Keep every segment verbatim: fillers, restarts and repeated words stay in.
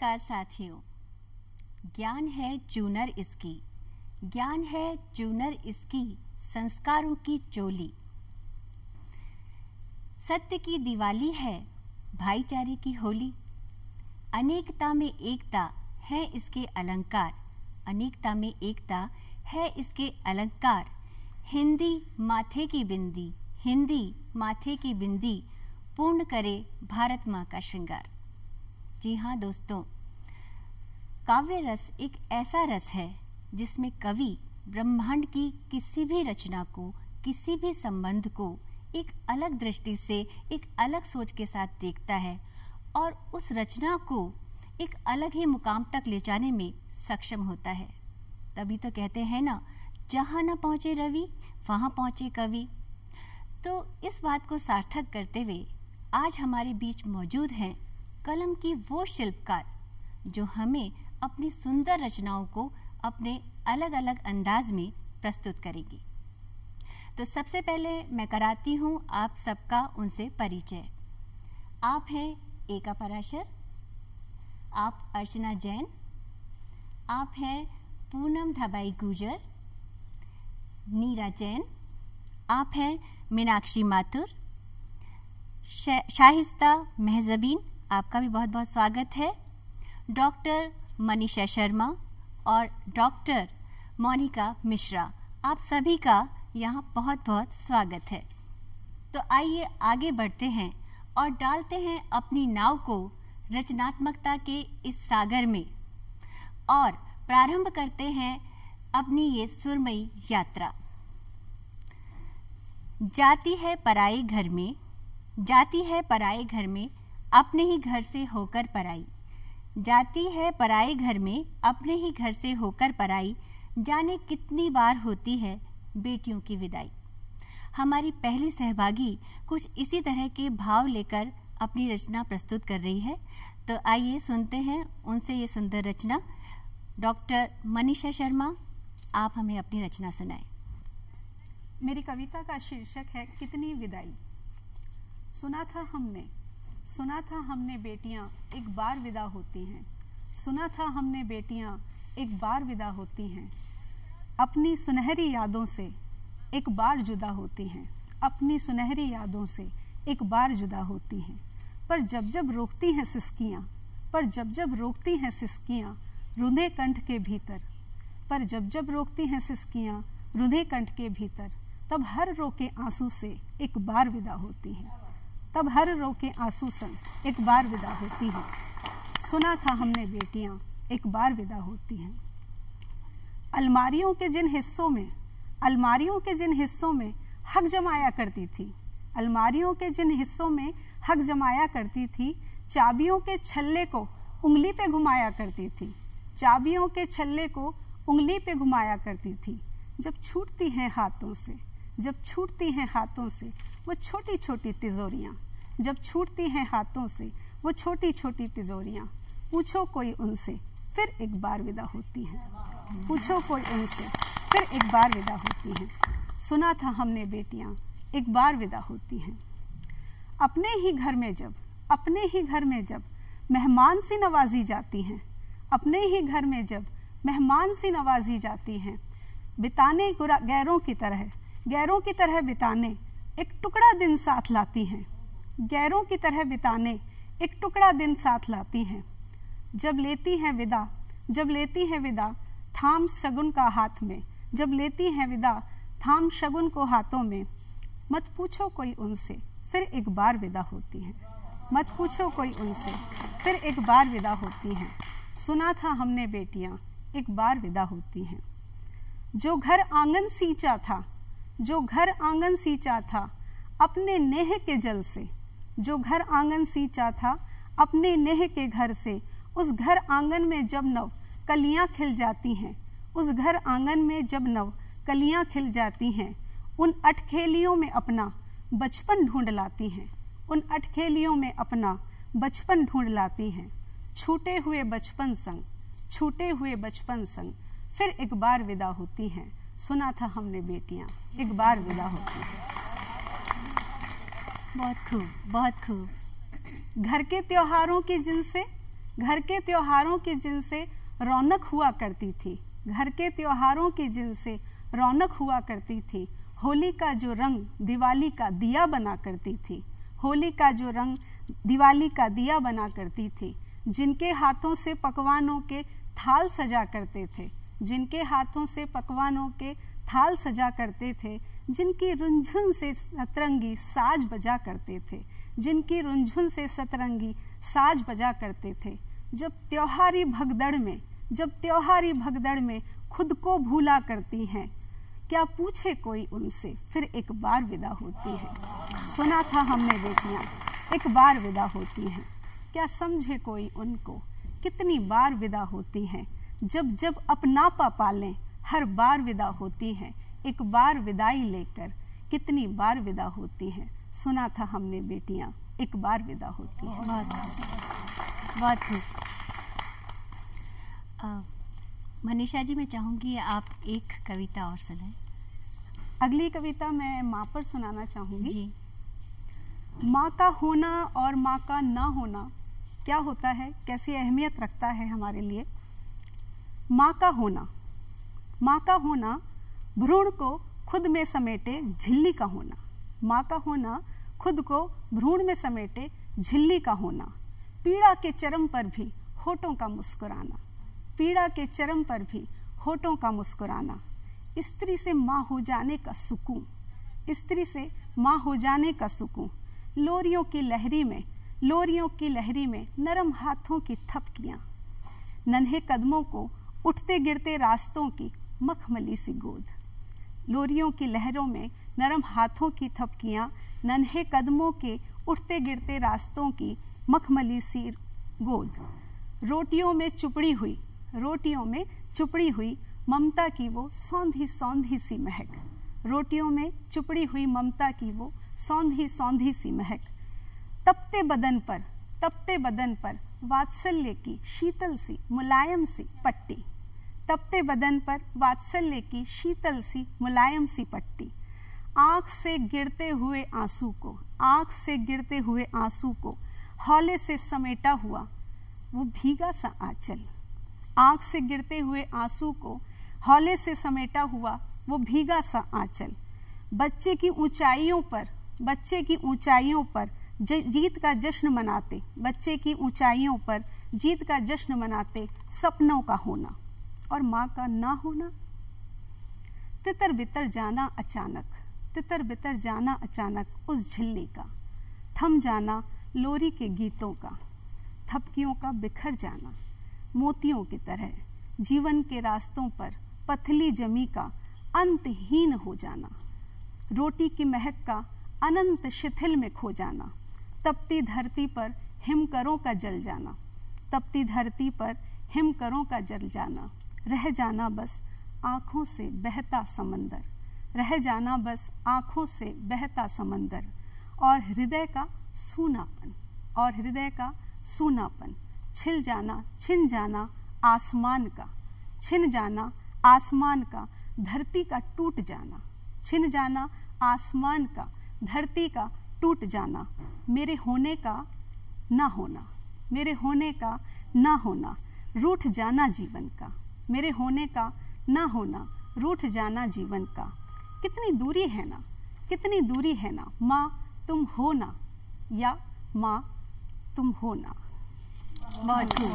नमस्कार साथियों। ज्ञान है चूनर इसकी, ज्ञान है चूनर इसकी, संस्कारों की चोली। सत्य की दिवाली है, भाईचारे की होली। अनेकता में एकता है इसके अलंकार, अनेकता में एकता है इसके अलंकार। हिंदी माथे की बिंदी, हिंदी माथे की बिंदी, पूर्ण करे भारत माँ का श्रृंगार। जी हाँ दोस्तों, काव्य रस एक ऐसा रस है जिसमें कवि ब्रह्मांड की किसी भी रचना को, किसी भी संबंध को एक अलग दृष्टि से, एक अलग सोच के साथ देखता है और उस रचना को एक अलग ही मुकाम तक ले जाने में सक्षम होता है। तभी तो कहते हैं ना, जहाँ न पहुँचे रवि वहाँ पहुँचे कवि। तो इस बात को सार्थक करते हुए आज हमारे बीच मौजूद हैं कलम की वो शिल्पकार जो हमें अपनी सुंदर रचनाओं को अपने अलग अलग अंदाज में प्रस्तुत करेगी। तो सबसे पहले मैं कराती हूँ आप सबका उनसे परिचय। आप हैं एका पराशर, आप अर्चना जैन, आप हैं पूनम धबाई गुजर, नीरा जैन, आप हैं मीनाक्षी माथुर, शाहिस्ता महजबीन, आपका भी बहुत बहुत स्वागत है। डॉक्टर मनीषा शर्मा और डॉक्टर मोनिका मिश्रा, आप सभी का यहाँ बहुत बहुत स्वागत है। तो आइए आगे बढ़ते हैं और डालते हैं अपनी नाव को रचनात्मकता के इस सागर में और प्रारंभ करते हैं अपनी ये सुरमई यात्रा। जाती है पराए घर में, जाती है पराए घर में, अपने ही घर से होकर पराई। जाती है पराए घर में, अपने ही घर से होकर पराई। जाने कितनी बार होती है बेटियों की विदाई। हमारी पहली सहभागी कुछ इसी तरह के भाव लेकर अपनी रचना प्रस्तुत कर रही है। तो आइए सुनते हैं उनसे ये सुंदर रचना। डॉक्टर मनीषा शर्मा, आप हमें अपनी रचना सुनाएं। मेरी कविता का शीर्षक है कितनी विदाई। सुना था हमने, सुना था हमने बेटियां एक बार विदा होती हैं। सुना था हमने बेटियां एक बार विदा होती हैं। अपनी सुनहरी यादों से एक बार जुदा होती हैं। अपनी सुनहरी यादों से एक बार जुदा होती हैं। पर जब जब रोकती हैं सिसकियां, पर जब जब रोकती हैं सिसकियां रुंधे कंठ के भीतर। पर जब जब रोकती हैं सिसकियां रुंधे कंठ के भीतर, तब हर रोके आंसू से एक बार विदा होती हैं। तब हर रोके आंसू संग एक बार विदा होती हैं। सुना था हमने बेटियां एक बार विदा होती हैं। अलमारियों के जिन हिस्सों में, अलमारियों के जिन हिस्सों में हक जमाया करती थी, अलमारियों के जिन हिस्सों में हक जमाया करती थी, चाबियों के छल्ले को उंगली पे घुमाया करती थी। चाबियों के छल्ले को उंगली पे घुमाया करती थी। जब छूटती हैं हाथों से, जब छूटती हैं हाथों से वो छोटी छोटी तिजोरियाँ, जब छूटती हैं हाथों से वो छोटी छोटी तिजोरियाँ, पूछो कोई उनसे फिर एक बार विदा होती हैं। पूछो कोई उनसे फिर एक बार विदा होती हैं। सुना था हमने बेटियाँ एक बार विदा होती हैं। अपने ही घर में जब, अपने ही घर में जब मेहमान सी नवाजी जाती हैं, अपने ही घर में जब मेहमान सी नवाजी जाती हैं, बिताने गैरों की तरह, गैरों की तरह बिताने एक टुकड़ा दिन साथ लाती हैं। गैरों की तरह बिताने एक टुकड़ा दिन साथ लाती हैं। जब लेती हैं विदा, जब लेती हैं विदा थाम शगुन का हाथ में, जब लेती हैं विदा थाम शगुन को हाथों में। मत पूछो कोई उनसे फिर एक बार विदा होती हैं। मत पूछो कोई उनसे फिर एक बार विदा होती हैं। सुना था हमने बेटियां एक बार विदा होती हैं। जो घर आंगन सींचा था, जो घर आंगन सींचा था अपने नेह के जल से, जो घर आंगन सींचा था अपने नेह के घर से, उस घर आंगन में जब नव कलियां खिल जाती हैं, उस घर आंगन में जब नव कलियां खिल जाती हैं, उन अटखेलियों में अपना बचपन ढूंढ लाती हैं, उन अटखेलियों में अपना बचपन ढूंढ लाती हैं। छूटे हुए बचपन संग, छूटे हुए बचपन संग फिर एक बार विदा होती हैं। सुना था हमने बेटियां एक बार विदा होती हैं। बहुत खूब, बहुत खूब। घर के त्योहारों की जिनसे, घर के त्योहारों की जिनसे रौनक हुआ करती थी, घर के त्योहारों की जिनसे रौनक हुआ करती थी, होली का जो रंग दिवाली का दिया बना करती थी, होली का जो रंग दिवाली का दिया बना करती थी, जिनके हाथों से पकवानों के थाल सजा करते थे, जिनके हाथों से पकवानों के थाल सजा करते थे, जिनकी रुंझुन से सतरंगी साज बजा करते थे, जिनकी रुंझुन से सतरंगी साज बजा करते थे। जब त्योहारी भगदड़ में जब त्योहारी भगदड़ में खुद को भूला करती हैं, क्या पूछे कोई उनसे, फिर एक बार विदा होती हैं। सुना था हमने बेटियां एक बार विदा होती हैं, क्या समझे कोई उनको, कितनी बार विदा होती हैं। जब जब अपना पा पालें हर बार विदा होती हैं, एक बार विदाई लेकर कितनी बार विदा होती हैं। सुना था हमने बेटियां एक बार विदा होती हैं। बहुत खूब। मनीषा जी, मैं चाहूंगी आप एक कविता और सुनाएं। अगली कविता मैं माँ पर सुनाना चाहूंगी जी। माँ का होना और माँ का ना होना क्या होता है, कैसी अहमियत रखता है हमारे लिए। माँ का होना माँ का होना भ्रूण को खुद में समेटे झिल्ली का होना। माँ का होना खुद को भ्रूण में समेटे झिल्ली का होना। पीड़ा के चरम पर भी होठों का मुस्कुराना, पीड़ा के चरम पर भी होठों का मुस्कुराना। स्त्री से माँ हो जाने का सुकून, स्त्री से माँ हो जाने का सुकून। लोरियों की लहरी में लोरियों की लहरी में नरम हाथों की थपकियां, नन्हे कदमों को उठते गिरते रास्तों की मखमली सी गोद। लोरियों की लहरों में नरम हाथों की थपकियां, नन्हे कदमों के उठते गिरते रास्तों की मखमली सी गोद। रोटियों में चुपड़ी हुई रोटियों में चुपड़ी हुई ममता की वो सौंधी सौंधी सी महक। रोटियों में चुपड़ी हुई ममता की वो सौंधी सौंधी सी महक। तपते बदन पर तपते बदन पर वात्सल्य की शीतल सी मुलायम सी पट्टी। तपते बदन पर वात्सल्य की शीतल सी मुलायम सी पट्टी। आंख से गिरते हुए आंसू को आंख से गिरते हुए आंसू को हौले से समेटा हुआ वो भीगा सा आंचल। आंख से गिरते हुए आंसू को हौले से समेटा हुआ वो भीगा सा आंचल। बच्चे की ऊंचाइयों पर बच्चे की ऊंचाइयों पर जीत का जश्न मनाते बच्चे की ऊंचाइयों पर जीत का जश्न मनाते सपनों का होना और माँ का ना होना। तितर बितर जाना अचानक तितर बितर जाना अचानक उस झिल्ली का। थम जाना लोरी के गीतों का, थपकियों का बिखर जाना। मोतियों की तरह जीवन के रास्तों पर पथली जमी का अंतहीन हो जाना। रोटी की महक का अनंत शिथिल में खो जाना। तपती धरती पर हिमकरों का जल जाना तपती धरती पर हिमकरों का जल जाना। रह जाना बस आँखों से बहता समंदर रह जाना बस आँखों से बहता समंदर। और हृदय का सूनापन और हृदय का सूनापन। छिल जाना छिन जाना आसमान का छिन जाना आसमान का धरती का टूट जाना। छिन जाना आसमान का धरती का टूट जाना। मेरे होने का ना होना मेरे होने का ना होना रूठ जाना जीवन का। मेरे होने का ना होना रूठ जाना जीवन का। कितनी दूरी है ना कितनी दूरी है ना माँ तुम हो ना या माँ तुम हो ना। बहुत खूब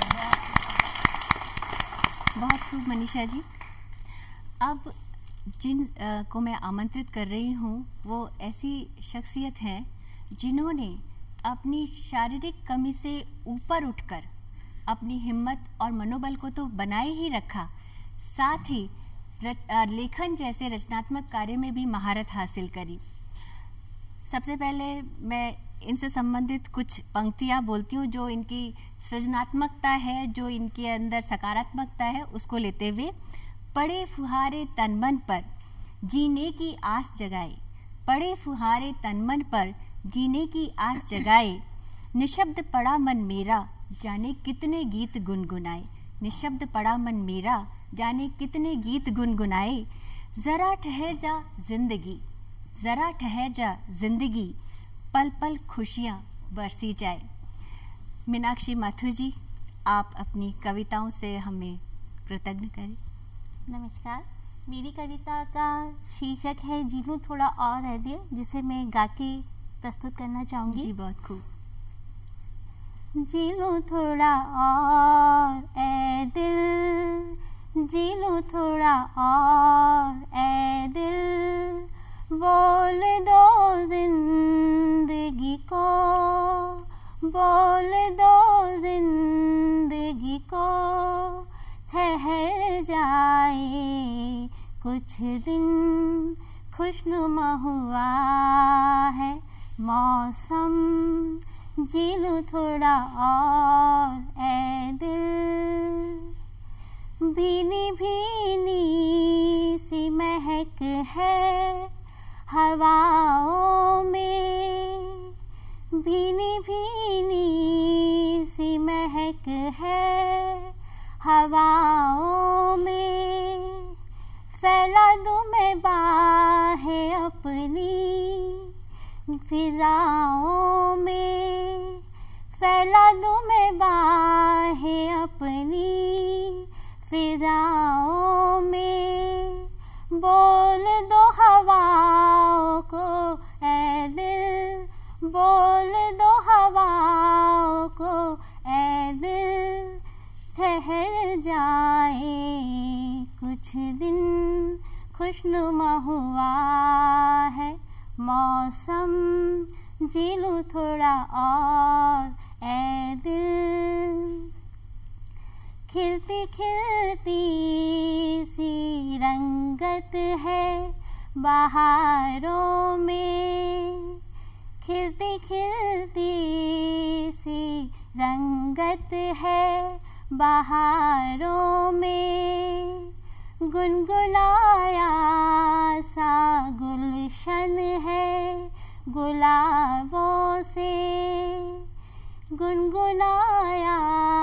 बहुत खूब मनीषा जी। अब जिन आ, को मैं आमंत्रित कर रही हूँ वो ऐसी शख्सियत हैं जिन्होंने अपनी शारीरिक कमी से ऊपर उठकर अपनी हिम्मत और मनोबल को तो बनाए ही रखा, साथ ही रच, आ, लेखन जैसे रचनात्मक कार्य में भी महारत हासिल करी। सबसे पहले मैं इनसे संबंधित कुछ पंक्तियाँ बोलती हूँ जो इनकी सृजनात्मकता है, जो इनके अंदर सकारात्मकता है, उसको लेते हुए। पड़े फुहारे तन मन पर जीने की आस जगाए पड़े फुहारे तन मन पर जीने की आस जगाए। निशब्द पड़ा मन मेरा जाने कितने गीत गुनगुनाए निशब्द पड़ा मन मेरा जाने कितने गीत गुनगुनाए। जरा ठहर जा जिंदगी जरा ठहर जा जिंदगी पल पल खुशियाँ बरसी जाए। मीनाक्षी माथुर जी, आप अपनी कविताओं से हमें कृतज्ञ करें। नमस्कार, मेरी कविता का शीर्षक है जी लूं थोड़ा और रह दिए, जिसे मैं गा के प्रस्तुत करना चाहूँगी। जी, बहुत खूब। जी लूं थोड़ा और ए दिल, जी लूं थोड़ा और ए दिल, बोल दो जिंदगी को, बोल दो जिंदगी को, ठहर जाए कुछ दिन, खुशनुमा हुआ है मौसम, जी लूं थोड़ा और ए दिल। भीनी भीनी सी महक है हवाओं में, भीनी भीनी सी महक है हवाओं में, फैला दूं मैं बाहें अपनी फिजाओं में, फैला दूं मैं बाहें अपनी फिजाओं में, बोल दो हवाओं को ए दिल, बोल दो हवाओं को ए दिल, ठहर जाए कुछ दिन, खुशनुमा हुआ है मौसम, जी लूं थोड़ा और ए दिल। खिलती खिलती सी रंगत है बहारों में, खिलती खिलती सी रंगत है बहारों में, गुनगुनाया सा गुलशन है गुलाबों से, गुनगुनाया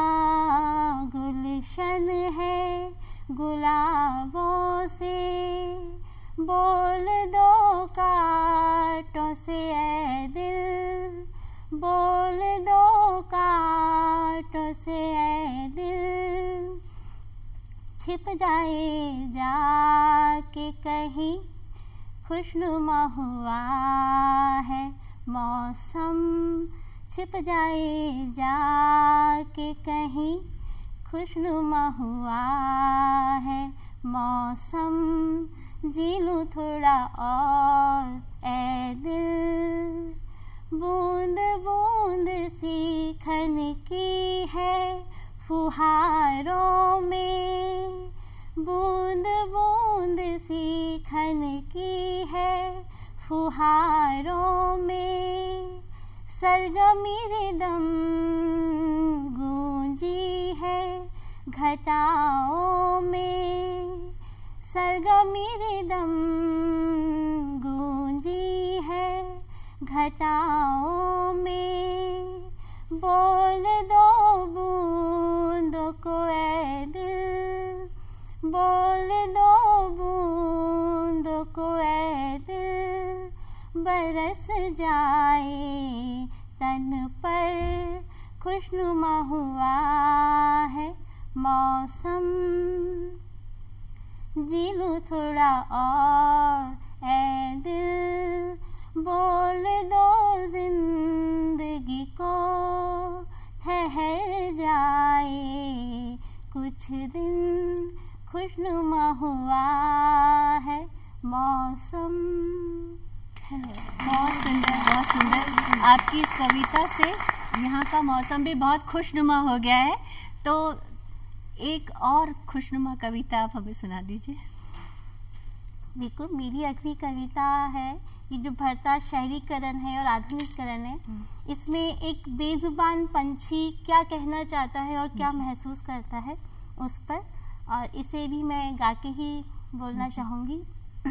गुलशन है गुलाबों से, बोल दो कांटों से ए दिल, बोल दो कांटों से ए दिल, छिप जाए जाके कहीं, खुशनुमा हुआ है मौसम, छिप जाए जाके कहीं, खुशनुमा हुआ है मौसम, जी लूं थोड़ा और ए दिल। बूंद बूंद सी खनकी है फुहारों में, बूंद बूंद सी खनकी है फुहारों में, सरगमी रिदम गूंजी है घटाओं में, सरगमी रिदम गूंजी है घटाओं में, बोल दो बूंदों को ए दिल, बोल दो बूंदों को ए दिल, बरस जाए तन पर, खुशनुमा हुआ है मौसम, जी लूं थोड़ा और ए दिल, बोल दो जिंदगी को, ठहर जाए कुछ दिन, खुशनुमा हुआ है मौसम। बहुत सुंदर, बहुत सुंदर। आपकी इस कविता से यहाँ का मौसम भी बहुत खुशनुमा हो गया है। तो एक और खुशनुमा कविता आप हमें सुना दीजिए। बिल्कुल, मेरी अगली कविता है, ये जो बढ़ता शहरीकरण है और आधुनिकीकरण है, इसमें एक बेजुबान पंछी क्या कहना चाहता है और क्या महसूस करता है उस पर, और इसे भी मैं गा के ही बोलना चाहूँगी।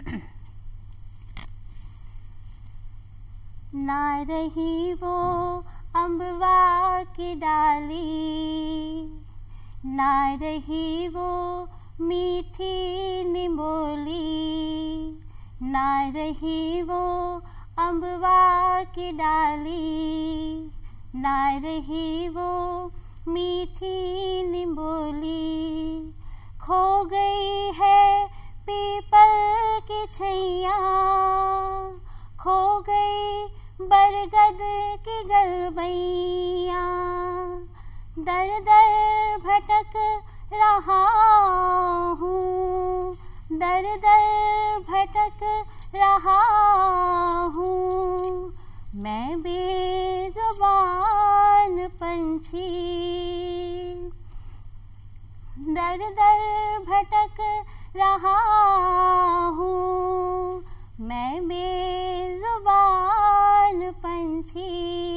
ना रही वो अम्बवा की डाली, ना रही वो मीठी निमोली, ना रही वो अम्बवा की डाली, ना रही वो मीठी निबोली। खो गई है पीपल की छैया, खो गई बरगद की गलबैया। दर दर भटक रहा हूँ, दर दर भटक रहा हूँ, मैं बेजुबान पंछी। दर दर भटक रहा हूँ, मैं बेजुबान पंछी।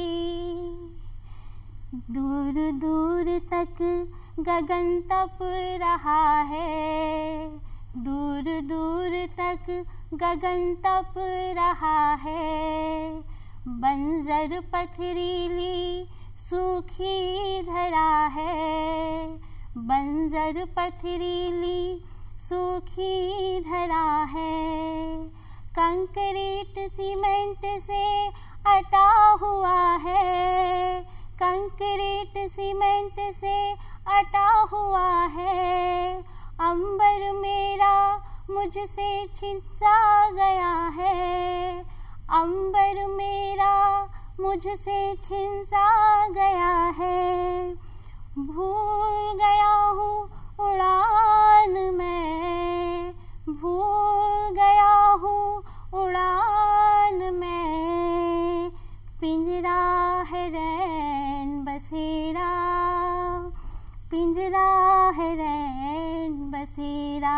दूर दूर तक गगन तप रहा है, दूर दूर तक गगन तप रहा है। बंजर पथरीली सूखी धरा है, बंजर पथरीली सूखी धरा है। कंक्रीट सीमेंट से अटा हुआ है, कंक्रीट सीमेंट से अटा हुआ है। अंबर मेरा मुझसे छिंचा गया है, अंबर मेरा मुझसे छिंचा गया है। भूल गया हूँ उड़ान मैं, भूल गया हूँ उड़ान मैं। पिंजरा है रैन बसेरा, पिंजरा है रैन बसेरा।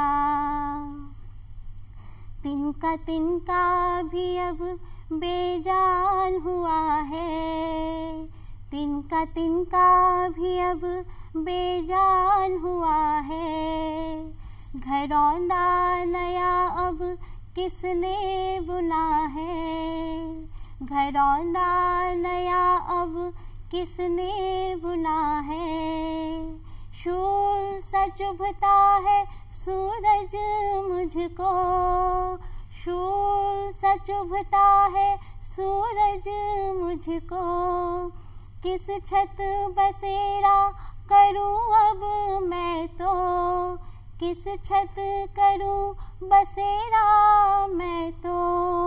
तिनका तिनका भी अब बेजान हुआ है, तिनका तिनका भी अब बेजान हुआ है। घरौंदा नया अब किसने बुना है, घरौंदा नया अब किसने बुना है। शूल सा चुभता है सूरज मुझको, शूल सा चुभता है सूरज मुझको। किस छत बसेरा करूं अब मैं तो, किस छत करूं बसेरा मैं तो।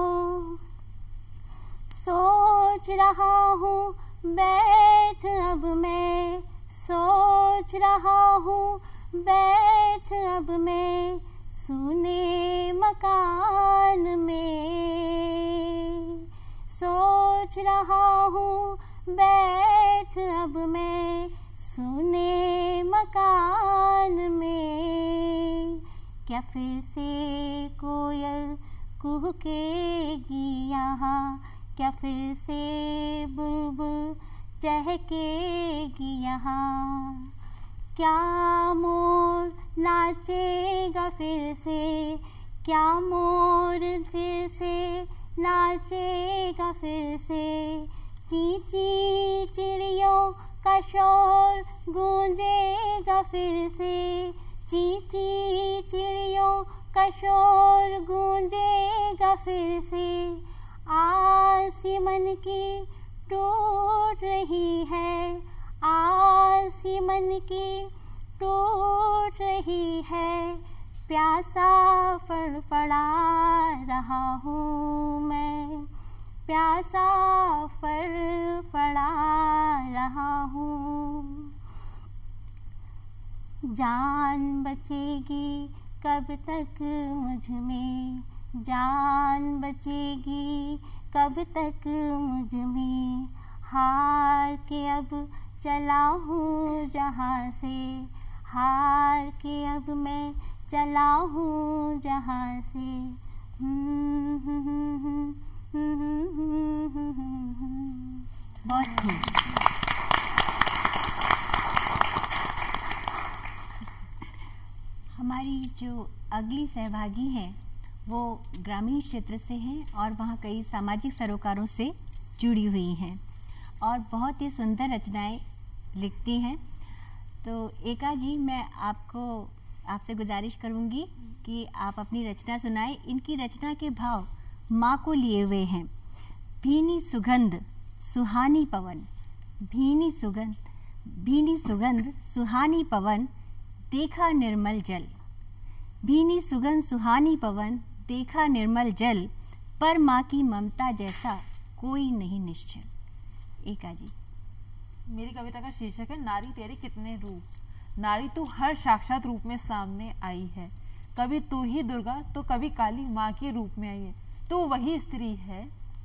सोच रहा हूँ बैठ अब मैं, सोच रहा हूँ बैठ अब मैं। सुने मकान में सोच रहा हूँ बैठ अब मैं। सुने मकान में क्या फिर से कोयल कुहकेगी यहाँ, क्या फिर से बुलबुल चहकेगी यहाँ। क्या मोर नाचेगा फिर से, क्या मोर फिर से नाचेगा फिर से। ची ची चिड़ियों का शोर गूंजेगा फिर से, ची ची चिड़ियों का शोर गूंजेगा फिर से। आसी मन की टूट रही है, आसी मन की टूट रही है। प्यासा फड़फड़ा रहा हूँ मैं, प्यासा फड़फड़ा रहा हूँ। जान बचेगी कब तक मुझ में, जान बचेगी कब तक मुझ में। हार के अब चला हूँ जहाँ से, हार के अब मैं चला हूँ जहाँ से। बहुत खूब। हमारी जो अगली सहभागी हैं वो ग्रामीण क्षेत्र से हैं और वहाँ कई सामाजिक सरोकारों से जुड़ी हुई हैं और बहुत ही सुंदर रचनाएं लिखती हैं। तो एका जी, मैं आपको आपसे गुजारिश करूंगी कि आप अपनी रचना सुनाएं। इनकी रचना के भाव माँ को लिए हुए हैं। भीनी सुगंध सुहानी पवन, भीनी सुगंध भीनी सुगंध सुहानी पवन देखा निर्मल जल। भीनी सुगंध सुहानी पवन देखा निर्मल जल, पर माँ की ममता जैसा कोई नहीं निश्चल। एका जी। मेरी कविता का शीर्षक है नारी तेरे कितने रूप। नारी तू हर साक्षात रूप में सामने आई है। कभी तू ही दुर्गा तो कभी काली माँ के रूप में आई है। तू वही स्त्री है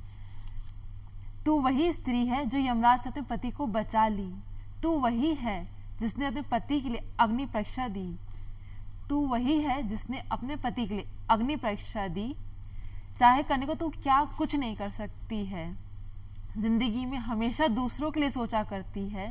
तू वही स्त्री है जो यमराज से अपने पति को बचा ली। तू वही है जिसने अपने पति के लिए अग्नि परीक्षा दी। तू वही है जिसने अपने पति के लिए अग्नि परीक्षा दी। चाहे करने को तू क्या कुछ नहीं कर सकती है। जिंदगी में हमेशा दूसरों के लिए सोचा करती है।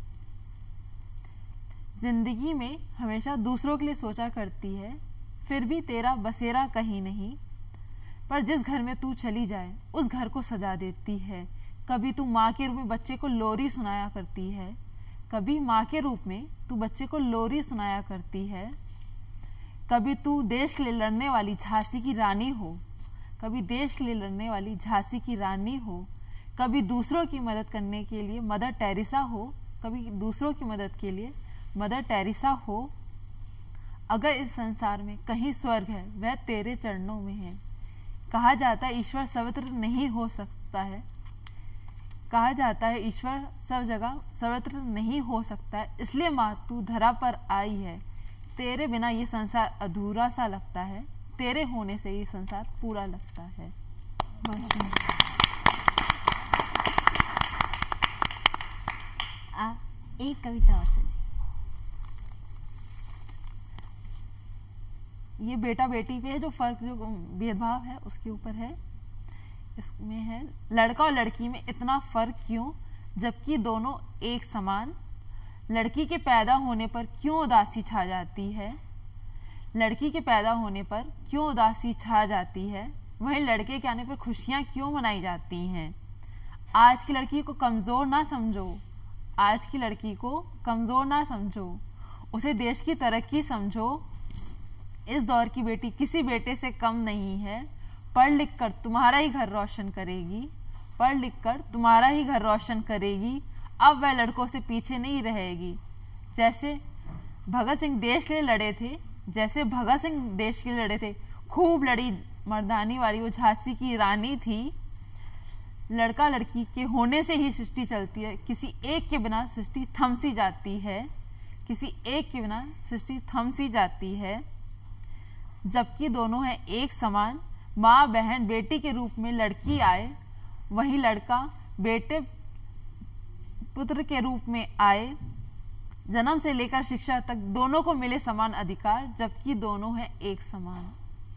जिंदगी में हमेशा दूसरों के लिए सोचा करती है। फिर भी तेरा बसेरा कहीं नहीं, पर जिस घर में तू चली जाए उस घर को सजा देती है। कभी तू माँ के रूप में बच्चे को लोरी सुनाया करती है। कभी माँ के रूप में तू बच्चे को लोरी सुनाया करती है। कभी तू देश के लिए लड़ने वाली झांसी की रानी हो। कभी देश के लिए लड़ने वाली झांसी की रानी हो। कभी दूसरों की मदद करने के लिए मदर टेरेसा हो। कभी दूसरों की मदद के लिए मदर टेरेसा हो। अगर इस संसार में कहीं स्वर्ग है वह तेरे चरणों में है। कहा जाता है ईश्वर सर्वत्र नहीं हो सकता है। कहा जाता है ईश्वर सब जगह सर्वत्र नहीं हो सकता है। इसलिए माँ तू धरा पर आई है। तेरे बिना ये संसार अधूरा सा लगता है। तेरे होने से ये संसार पूरा लगता है। आ, एक कविता और सुने। ये बेटा बेटी पे है जो फर्क, जो भेदभाव है उसके ऊपर है। इसमें है लड़का और लड़की में इतना फर्क क्यों, जबकि दोनों एक समान। लड़की के पैदा होने पर क्यों उदासी छा जाती है। लड़की के पैदा होने पर क्यों उदासी छा जाती है। वहीं लड़के के आने पर खुशियां क्यों मनाई जाती हैं। आज की लड़की को कमजोर ना समझो। आज की लड़की को कमजोर ना समझो। उसे देश की तरक्की समझो। इस दौर की बेटी किसी बेटे से कम नहीं है। पढ़ लिख कर तुम्हारा ही घर रोशन करेगी। पढ़ लिख कर तुम्हारा ही घर रोशन करेगी। अब वह लड़कों से पीछे नहीं रहेगी। जैसे भगत सिंह देश के लिए लड़े थे जैसे भगत सिंह देश के लिए लड़े थे खूब लड़ी मर्दानी वाली वो झांसी की रानी थी। लड़का लड़की के होने से ही सृष्टि चलती है। किसी एक के बिना सृष्टि थम सी जाती है। किसी एक के बिना सृष्टि थम सी जाती है। जबकि दोनों हैं एक समान। माँ बहन बेटी के रूप में लड़की आए, वहीं लड़का बेटे पुत्र के रूप में आए। जन्म से लेकर शिक्षा तक दोनों को मिले समान अधिकार, जबकि दोनों हैं एक समान।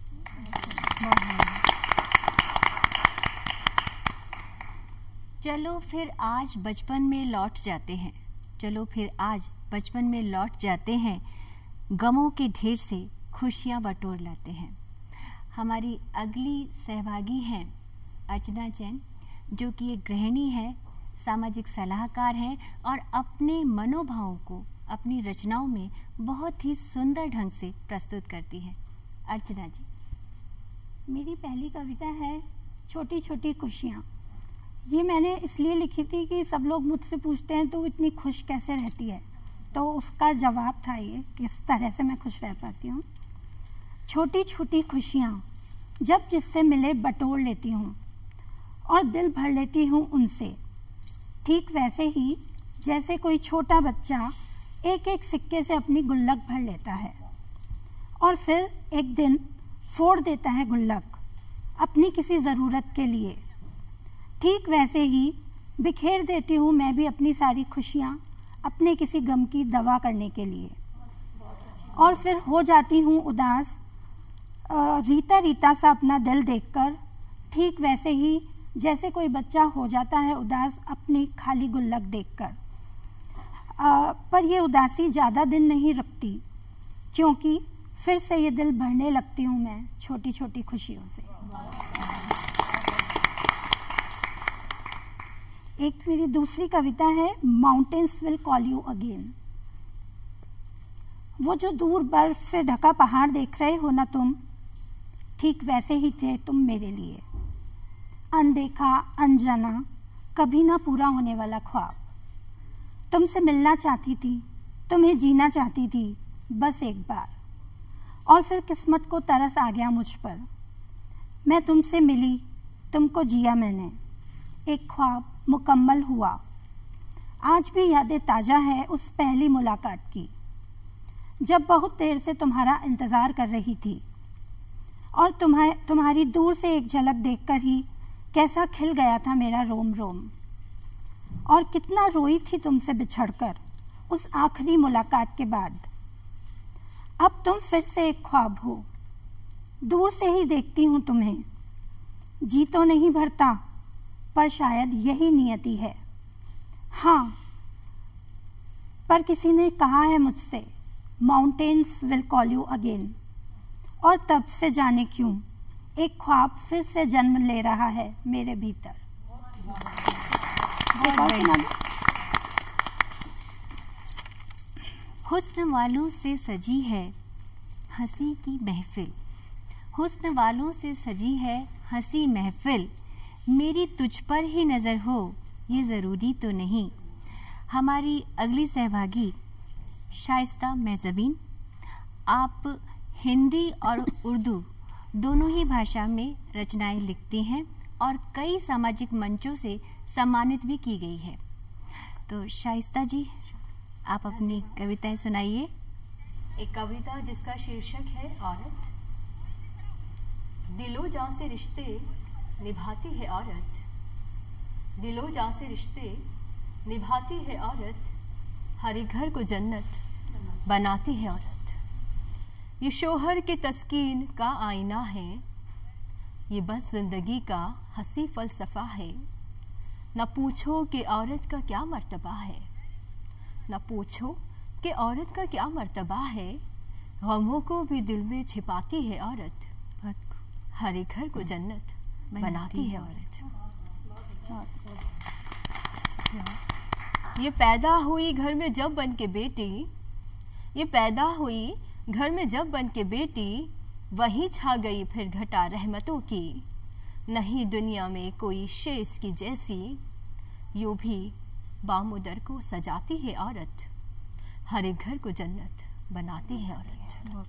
चलो फिर आज बचपन में लौट जाते हैं। चलो फिर आज बचपन में लौट जाते हैं। गमों के ढेर से खुशियां बटोर लाते हैं। हमारी अगली सहभागी हैं अर्चना जैन, जो कि एक गृहिणी है, सामाजिक सलाहकार हैं और अपने मनोभावों को अपनी रचनाओं में बहुत ही सुंदर ढंग से प्रस्तुत करती है। अर्चना जी। मेरी पहली कविता है छोटी छोटी खुशियाँ। ये मैंने इसलिए लिखी थी कि सब लोग मुझसे पूछते हैं तो इतनी खुश कैसे रहती है, तो उसका जवाब था ये किस तरह से मैं खुश रह पाती हूँ। छोटी छोटी खुशियाँ जब जिससे मिले बटोर लेती हूँ और दिल भर लेती हूँ उनसे। ठीक वैसे ही जैसे कोई छोटा बच्चा एक एक सिक्के से अपनी गुल्लक भर लेता है और फिर एक दिन फोड़ देता है गुल्लक अपनी किसी ज़रूरत के लिए। ठीक वैसे ही बिखेर देती हूँ मैं भी अपनी सारी खुशियाँ अपने किसी गम की दवा करने के लिए, और फिर हो जाती हूँ उदास रीता रीता सा अपना दिल देखकर। ठीक वैसे ही जैसे कोई बच्चा हो जाता है उदास अपनी खाली गुल्लक देखकर। पर ये उदासी ज़्यादा दिन नहीं रखती, क्योंकि फिर से ये दिल भरने लगती हूँ मैं छोटी छोटी खुशियों से। एक मेरी दूसरी कविता है mountains will call you again. वो जो दूर बर्फ से ढका पहाड़ देख रहे हो ना तुम, ठीक वैसे ही थे तुम मेरे लिए। अनदेखा, अनजाना, कभी ना पूरा होने वाला ख्वाब। तुमसे मिलना चाहती थी, तुम्हें जीना चाहती थी बस एक बार। और फिर किस्मत को तरस आ गया मुझ पर। मैं तुमसे मिली, तुमको जिया मैंने, एक ख्वाब मुकम्मल हुआ। आज भी यादें ताज़ा है उस पहली मुलाकात की, जब बहुत देर से तुम्हारा इंतज़ार कर रही थी और तुम्हारे तुम्हारी दूर से एक झलक देखकर ही कैसा खिल गया था मेरा रोम रोम। और कितना रोई थी तुमसे बिछड़कर उस आखिरी मुलाकात के बाद। अब तुम फिर से एक ख्वाब हो, दूर से ही देखती हूँ तुम्हें। जी तो नहीं भरता, पर शायद यही नियति है। हाँ, पर किसी ने कहा है मुझसे, mountains will call you again. और तब से जाने क्यों एक ख्वाब फिर से जन्म ले रहा है मेरे भीतर। एक और सुना दो। हुस्न वालों से सजी है हंसी की महफिल, हुस्न वालों से सजी है हंसी महफिल, मेरी तुझ पर ही नज़र हो ये ज़रूरी तो नहीं। हमारी अगली सहभागी शाइस्ता मेहज़बीन, आप हिंदी और उर्दू दोनों ही भाषा में रचनाएं लिखती हैं और कई सामाजिक मंचों से सम्मानित भी की गई है। तो शाइस्ता जी, आप अपनी कविताएं सुनाइए। एक कविता जिसका शीर्षक है औरत। दिलो जां से रिश्ते निभाती है औरत, दिलो जां से रिश्ते निभाती है औरत, हर एक घर को जन्नत बनाती है औरत। ये शोहर के तस्कीन का आईना है, ये बस जिंदगी का हंसी फलसफा है। न पूछो कि औरत का क्या मर्तबा है, न पूछो कि औरत का क्या मर्तबा है, गमों को भी दिल में छिपाती है औरत, हर एक घर को जन्नत बनाती है औरत। ये पैदा हुई घर में जब बन के बेटी, ये पैदा हुई घर में जब बन के बेटी, वहीं छा गई फिर घटा रहमतों की। नहीं दुनिया में कोई शे इसकी जैसी, यूं भी बामुदर को सजाती है औरत, हर एक घर को जन्नत बनाती है औरत।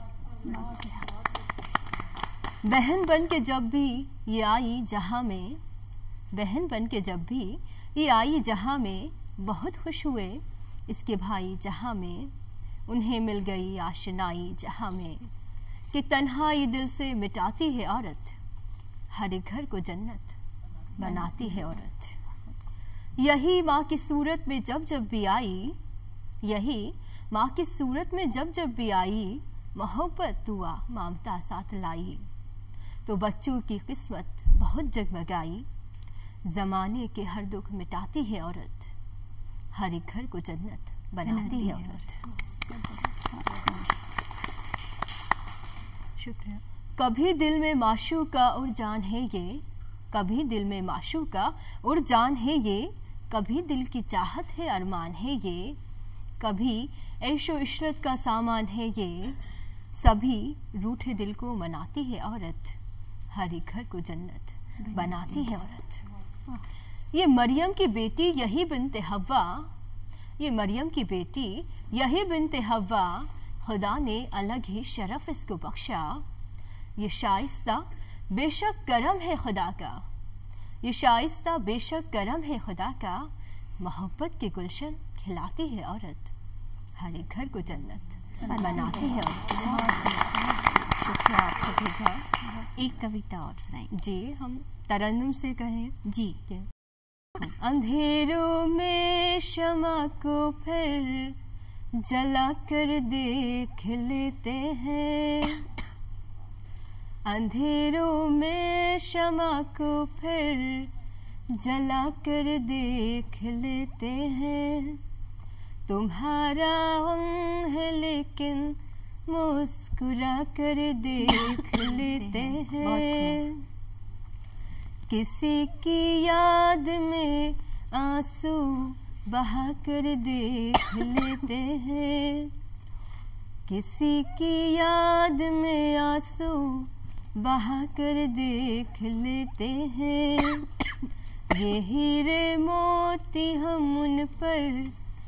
बहन बन के जब भी ये आई जहां में, बहन बन के जब भी ये आई जहां में, बहुत खुश हुए इसके भाई जहां में। उन्हें मिल गई आशनाई जहां में, कि तन्हाई दिल से मिटाती है औरत, हर एक घर को जन्नत बनाती है औरत। यही माँ की सूरत में जब जब भी आई, यही माँ की सूरत में जब जब भी आई, मोहब्बत दुआ ममता साथ लाई। तो बच्चों की किस्मत बहुत जगमगाई, जमाने के हर दुख मिटाती है औरत, हर एक घर को जन्नत बनाती है औरत। शुक्रिया। कभी दिल में माशूका और जान है ये, कभी दिल में माशूका और जान है ये, कभी दिल की चाहत है अरमान है ये, कभी ऐशो इशरत का सामान है ये, सभी रूठे दिल को मनाती है औरत, हर एक घर को जन्नत बनाती है औरत। ये मरियम की बेटी यही बिन्ते हव्वा, ये मरियम की बेटी यही बिन्ते हव्वा, खुदा ने अलग ही शरफ इसको बख्शा। ये शाइस्ता बेशक करम है खुदा का, ये शाइस्ता बेशक करम है खुदा का, मोहब्बत के गुलशन खिलाती है औरत, हर एक घर को जन्नत बनाती है औरत। शुक्रिया आप सभी का। एक कविता और सुनाई जी, हम तरन्नुम से कहें जी। अंधेरों में शमा को फिर जला कर देख लेते हैं, अंधेरों में शमा को फिर जला कर देख लेते हैं। तुम्हारा गम है लेकिन मुस्कुरा कर देख लेते हैं। किसी की याद में आंसू बहा कर देख लेते हैं, किसी की याद में आंसू बहा कर देख लेते हैं। ये हीरे मोती हम उन पर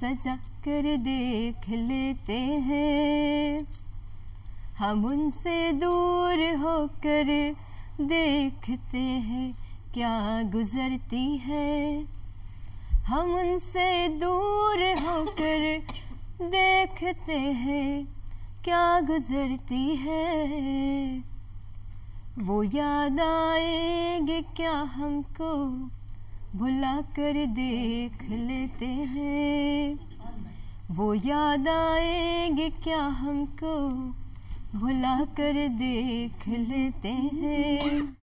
सजा कर देख लेते हैं। हम उनसे दूर होकर देखते हैं क्या गुजरती है। हम उनसे दूर होकर देखते हैं क्या गुजरती है। वो याद आएंगे क्या हमको भुला कर देख लेते हैं। वो याद आएंगे क्या हमको भुला कर देख लेते हैं।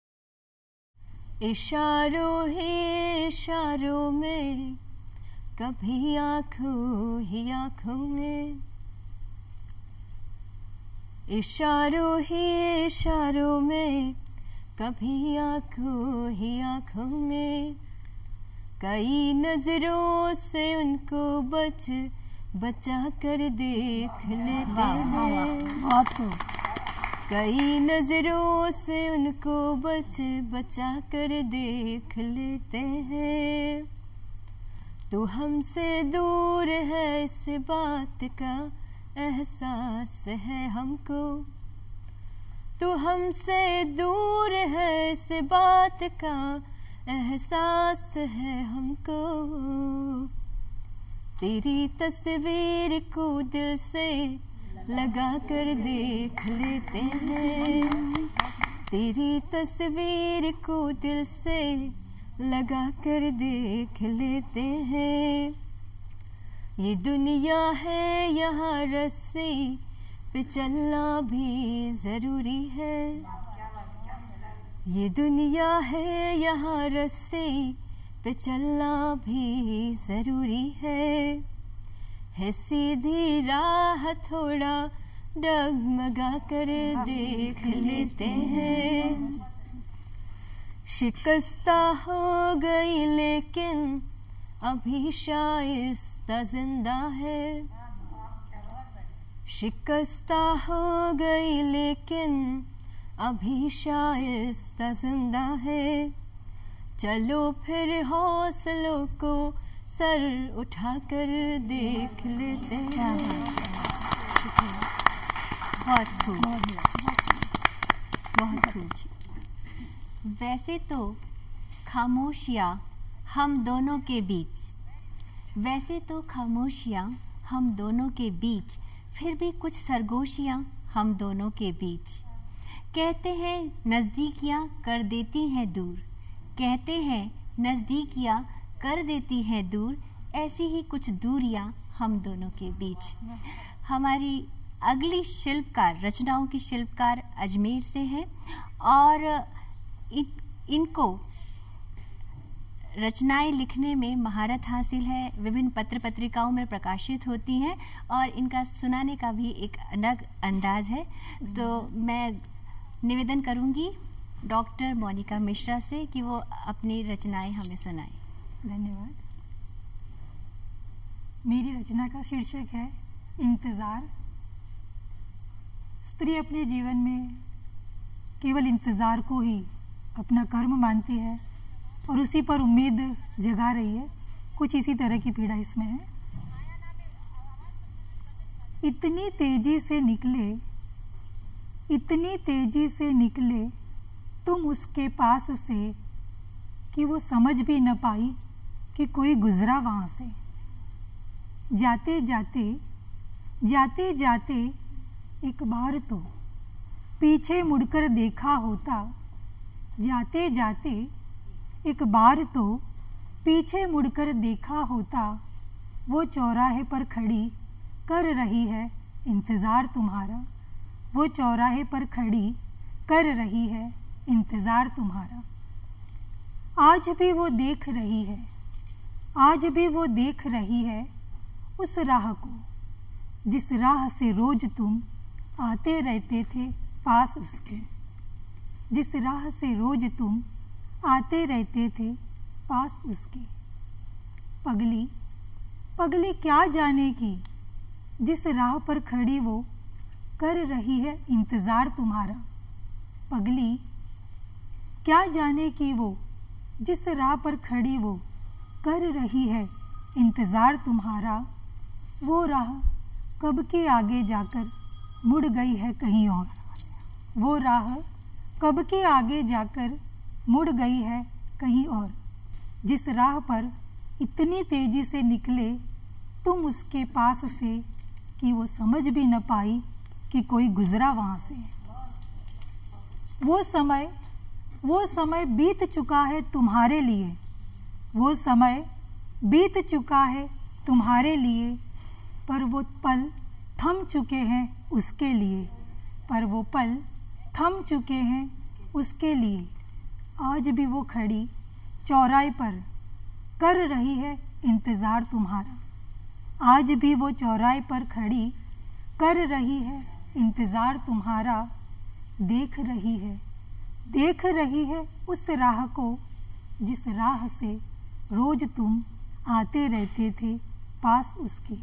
इशारों ही इशारों में, कभी आँखों ही आँखों में। इशारों ही इशारों में, कभी आँखों ही आँखों में। कई नजरों से उनको बच बचा कर देख लेते हैं। बहुत खूब। कई नजरों से उनको बच बचा कर देख लेते हैं। तो हमसे दूर है इस बात का एहसास है हमको। तो हमसे दूर है इस बात का एहसास है हमको। तेरी तस्वीर को दिल से लगा कर देख लेते हैं। तेरी तस्वीर को दिल से लगा कर देख लेते हैं। ये दुनिया है यहाँ रस्सी पे चलना भी जरूरी है। ये दुनिया है यहाँ रस्सी पे चलना भी जरूरी है। है सीधी राह थोड़ा डगमगा कर देख लेते हैं। शिकस्ता हो गई लेकिन अभी शाइस्ता जिंदा है। शिकस्ता हो गई लेकिन अभी शाइस्ता जिंदा है। चलो फिर हौसलों को सर उठाकर देख लेते हैं। बहुत खूब, बहुत खूब। वैसे तो खामोशियाँ हम दोनों के बीच, वैसे तो खामोशियाँ हम दोनों के बीच, फिर भी कुछ सरगोशियाँ हम दोनों के बीच। कहते हैं नज़दीकियाँ कर देती हैं दूर, कहते हैं नज़दीकियाँ कर देती हैं दूर, ऐसी ही कुछ दूरियाँ हम दोनों के बीच। हमारी अगली शिल्पकार, रचनाओं की शिल्पकार अजमेर से हैं और इन, इनको रचनाएं लिखने में महारत हासिल है, विभिन्न पत्र पत्रिकाओं में प्रकाशित होती हैं और इनका सुनाने का भी एक अलग अंदाज है। तो मैं निवेदन करूंगी डॉक्टर मोनिका मिश्रा से कि वो अपनी रचनाएं हमें सुनाएं। धन्यवाद। मेरी रचना का शीर्षक है इंतज़ार। स्त्री अपने जीवन में केवल इंतज़ार को ही अपना कर्म मानती है और उसी पर उम्मीद जगा रही है। कुछ इसी तरह की पीड़ा इसमें है। इतनी तेजी से निकले, इतनी तेजी से निकले तुम उसके पास से कि वो समझ भी न पाई कि कोई गुजरा वहाँ से। जाते जाते जाते जाते एक बार तो पीछे मुड़कर देखा होता। जाते जाते एक बार तो पीछे मुड़कर देखा होता। वो चौराहे पर खड़ी कर रही है इंतज़ार तुम्हारा। वो चौराहे पर खड़ी कर रही है इंतज़ार तुम्हारा। आज भी वो देख रही है, आज भी वो देख रही है उस राह को, जिस राह से रोज तुम आते रहते थे पास उसके। जिस राह से रोज तुम आते रहते थे पास उसके। पगली पगली क्या जाने की जिस राह पर खड़ी वो कर रही है इंतज़ार तुम्हारा। पगली क्या जाने की वो जिस राह पर खड़ी वो कर रही है इंतज़ार तुम्हारा। वो राह कब के आगे जाकर मुड़ गई है कहीं और। वो राह कब के आगे जाकर मुड़ गई है कहीं और। जिस राह पर इतनी तेजी से निकले तुम उसके पास से कि वो समझ भी न पाई कि कोई गुजरा वहाँ से। वो समय वो समय बीत चुका है तुम्हारे लिए। वो समय बीत चुका है तुम्हारे लिए, पर वो पल थम चुके हैं उसके लिए। पर वो पल थम चुके हैं उसके लिए। आज भी वो खड़ी चौराहे पर कर रही है इंतज़ार तुम्हारा। आज भी वो चौराहे पर खड़ी कर रही है इंतज़ार तुम्हारा। देख रही है देख रही है उस राह को जिस राह से रोज तुम आते रहते थे पास उसके।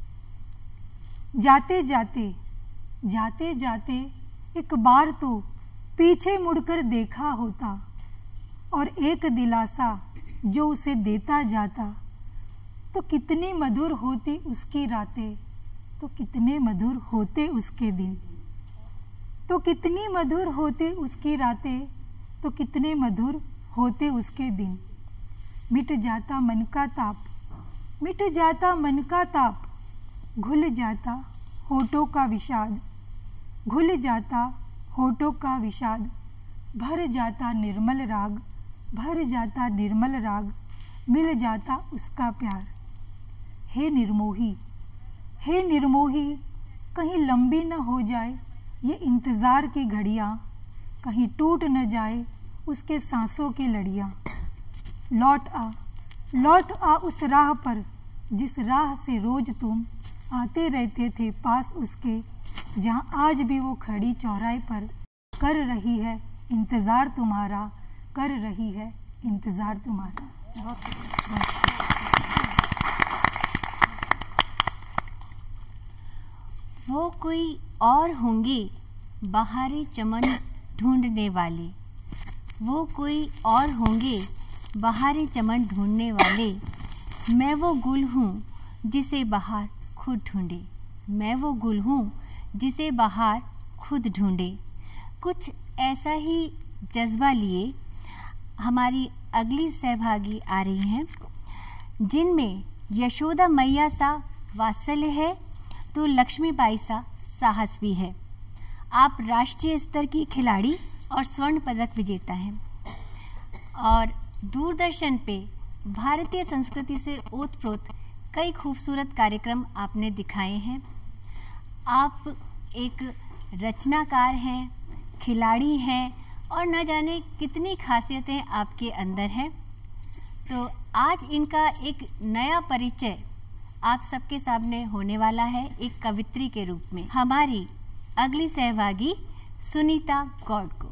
जाते जाते जाते जाते एक बार तो पीछे मुड़कर देखा होता और एक दिलासा जो उसे देता जाता, तो कितनी मधुर होती उसकी रातें, तो कितने मधुर होते उसके दिन। तो कितनी मधुर होती उसकी रातें, तो कितने मधुर होते उसके दिन। मिट जाता मन का ताप मिट जाता मन का ताप, घुल जाता होठों का विषाद घुल जाता होठों का विषाद। भर जाता निर्मल राग भर जाता निर्मल राग, मिल जाता उसका प्यार। हे निर्मोही हे निर्मोही, कहीं लंबी न हो जाए ये इंतज़ार की घड़ियाँ, कहीं टूट न जाए उसके सांसों की लड़ियाँ। लौट आ लौट आ उस राह पर जिस राह से रोज तुम आते रहते थे पास उसके, जहाँ आज भी वो खड़ी चौराहे पर कर रही है इंतज़ार तुम्हारा कर रही है इंतज़ार तुम्हारा। बहुत वो कोई और होंगे बहारे चमन ढूंढने वाले। वो कोई और होंगे बहारे चमन ढूंढने वाले। मैं वो गुल हूँ जिसे बहार खुद ढूंढे। मैं वो गुल हूँ जिसे बहार खुद ढूंढे। कुछ ऐसा ही जज्बा लिए हमारी अगली सहभागी आ रही हैं, जिनमें यशोदा मैया सा वात्सल्य है तो लक्ष्मीबाई सा साहस भी है। आप राष्ट्रीय स्तर की खिलाड़ी और स्वर्ण पदक विजेता हैं और दूरदर्शन पे भारतीय संस्कृति से ओतप्रोत कई खूबसूरत कार्यक्रम आपने दिखाए हैं। आप एक रचनाकार हैं, खिलाड़ी हैं और न जाने कितनी खासियतें आपके अंदर हैं। तो आज इनका एक नया परिचय आप सबके सामने होने वाला है एक कवित्री के रूप में। हमारी अगली सहभागी सुनीता गौड़ को।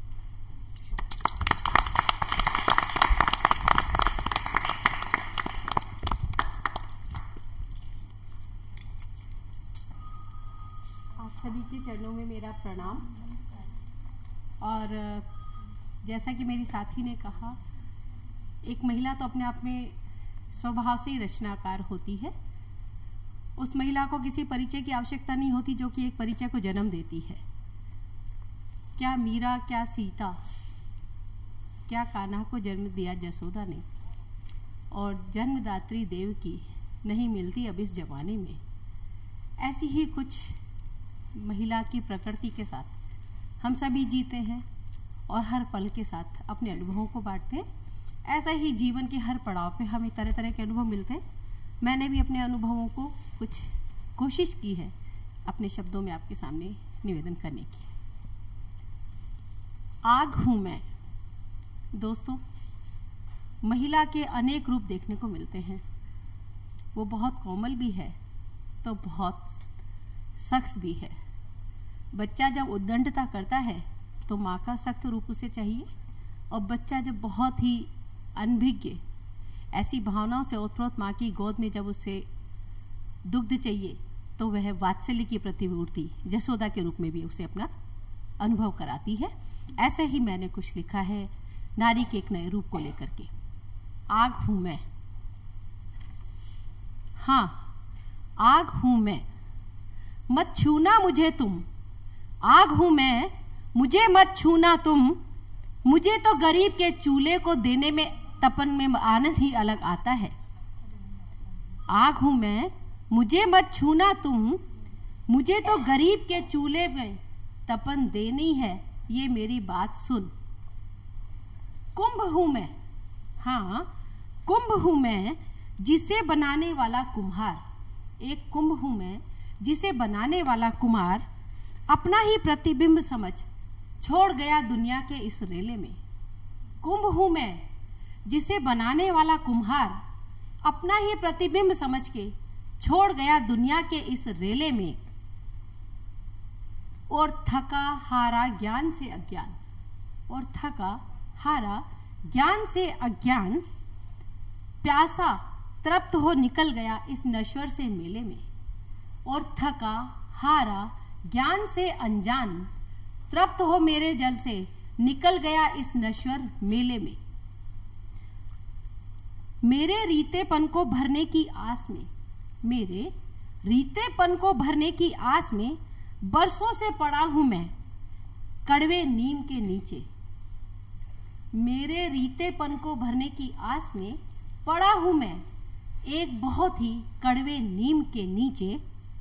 आप सभी के चरणों में मेरा प्रणाम। और जैसा कि मेरी साथी ने कहा, एक महिला तो अपने आप में स्वभाव से ही रचनाकार होती है। उस महिला को किसी परिचय की आवश्यकता नहीं होती जो कि एक परिचय को जन्म देती है। क्या मीरा, क्या सीता, क्या कान्हा को जन्म दिया जसोदा ने, और जन्मदात्री देवकी नहीं मिलती अब इस जमाने में। ऐसी ही कुछ महिला की प्रकृति के साथ हम सभी जीते हैं और हर पल के साथ अपने अनुभवों को बांटते हैं। ऐसा ही जीवन के हर पड़ाव पे हमें तरह तरह के अनुभव मिलते हैं। मैंने भी अपने अनुभवों को कुछ कोशिश की है अपने शब्दों में आपके सामने निवेदन करने की। आग हूँ मैं। दोस्तों, महिला के अनेक रूप देखने को मिलते हैं। वो बहुत कोमल भी है तो बहुत सख्त भी है। बच्चा जब उद्दंडता करता है तो माँ का सख्त रूप उसे चाहिए, और बच्चा जब बहुत ही अनभिज्ञ ऐसी भावनाओं से ओतप्रोत माँ की गोद में जब उसे दुग्ध चाहिए तो वह वात्सल्य की प्रतिपूर्ति जसोदा के रूप में भी उसे अपना अनुभव कराती है। ऐसे ही मैंने कुछ लिखा है नारी के एक नए रूप को लेकर के। आग हूँ मैं। हाँ, आग हूं मैं, मत छूना मुझे तुम। आग हूं मैं, मुझे मत छूना तुम। मुझे तो गरीब के चूल्हे को देने में तपन में आनंद ही अलग आता है। आग हूं मैं, मुझे मत छूना तुम। मुझे तो गरीब के चूल्हे में तपन देनी है, ये मेरी बात सुन। कुंभ हूं मैं, हाँ कुंभ हूं मैं, जिसे बनाने वाला कुम्हार। एक कुंभ हूं मैं, जिसे बनाने वाला कुम्हार अपना ही प्रतिबिंब समझ छोड़ गया दुनिया के इस रेले में। कुंभ हूं मैं, जिसे बनाने वाला कुम्हार अपना ही प्रतिबिंब समझ के छोड़ गया दुनिया के इस रेले में। और थका हारा ज्ञान से अज्ञान, और थका हारा ज्ञान से अज्ञान, प्यासा तृप्त हो निकल गया इस नश्वर से मेले में। और थका हारा ज्ञान से अनजान, तृप्त हो मेरे जल से निकल गया इस नश्वर मेले में। मेरे रीतेपन को भरने की आस में, मेरे रीतेपन को भरने की आस में बरसों से पड़ा हूं मैं कड़वे नीम के नीचे। मेरे रीतेपन को भरने की आस में पड़ा हूं मैं एक बहुत ही कड़वे नीम के नीचे।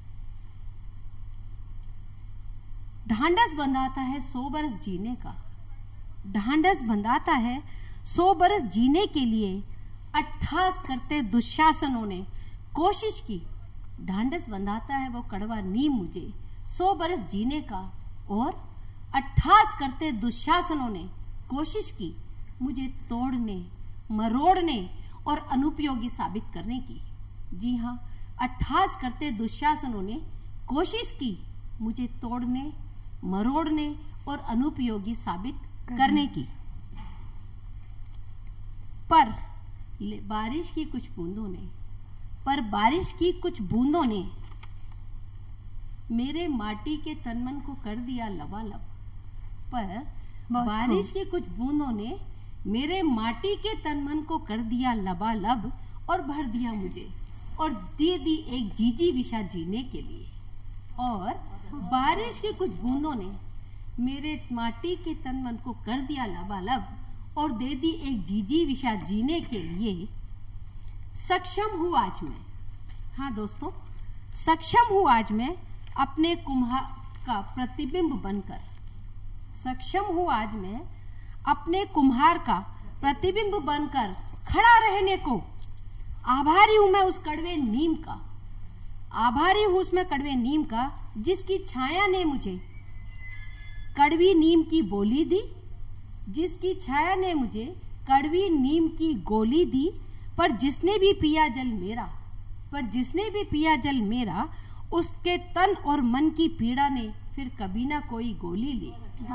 ढांढस बंधाता है सौ बरस जीने का, ढांढस बंधाता है सौ बरस जीने के लिए। अट्ठास करते दुशासनों ने कोशिश की, ढांढस बंधाता है वो कड़वा नीम मुझे सौ बरस जीने का। और अट्ठास करते दुशासनों ने कोशिश की मुझे तोड़ने, मरोड़ने और अनुपयोगी साबित करने की। जी हाँ, अट्ठास करते दुशासनों ने कोशिश की मुझे तोड़ने, मरोड़ने और अनुपयोगी साबित करने की। पर बारिश की कुछ बूंदों ने, पर बारिश की कुछ बूंदों ने मेरे माटी के तन मन को कर दिया लबालब। पर बारिश की कुछ बूंदों ने मेरे माटी के तन मन को कर दिया लबालब और भर दिया मुझे और दे दी एक जीजी विशा जीने के लिए। और बारिश की कुछ बूंदों ने मेरे माटी के तन मन को कर दिया लबालब और दे दी एक जीजी विशा जीने के लिए। सक्षम हूँ आज मैं, हाँ दोस्तों, सक्षम हूँ आज मैं अपने कुम्हार का प्रतिबिंब बनकर। सक्षम हूँ आज मैं अपने कुम्हार का प्रतिबिंब बनकर खड़ा रहने को। आभारी हूं मैं उस कड़वे नीम का, आभारी हूं उसमें कड़वे नीम का जिसकी छाया ने मुझे कड़वी नीम की बोली दी, जिसकी छाया ने मुझे कड़वी नीम की गोली दी। पर जिसने भी पिया जल मेरा, पर जिसने भी पिया जल मेरा, उसके तन और मन की पीड़ा ने फिर कभी ना कोई गोली ली।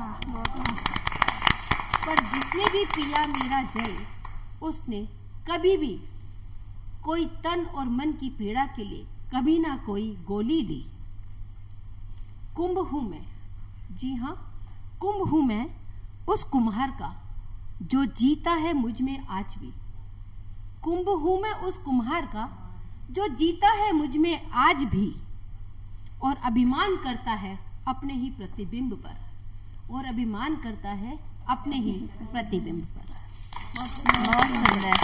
पर जिसने भी पिया मेरा जल, उसने कभी भी कोई तन और मन की पीड़ा के लिए कभी ना कोई गोली ली। कुंभ हूं मैं, जी हाँ, कुंभ हूं मैं उस कुम्हार का जो जीता है मुझ में आज भी। कुंभ हूं मैं उस कुम्हार का जो जीता है मुझ में आज भी और अभिमान करता है अपने ही प्रतिबिंब पर, और अभिमान करता है अपने ही प्रतिबिंब पर। बहुत सुंदर।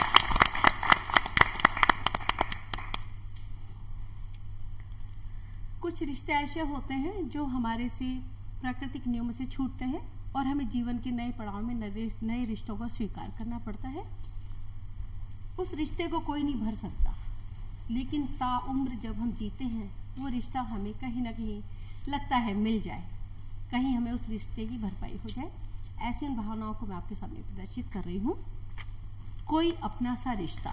कुछ रिश्ते ऐसे होते हैं जो हमारे से प्राकृतिक नियमों से छूटते हैं और हमें जीवन के नए पड़ाव में नए रिश्तों को स्वीकार करना पड़ता है। उस रिश्ते को कोई नहीं भर सकता, लेकिन ताउम्र जब हम जीते हैं वो रिश्ता हमें कहीं ना कहीं लगता है मिल जाए, कहीं हमें उस रिश्ते की भरपाई हो जाए। ऐसी उन भावनाओं को मैं आपके सामने प्रदर्शित कर रही हूँ। कोई अपना सा रिश्ता।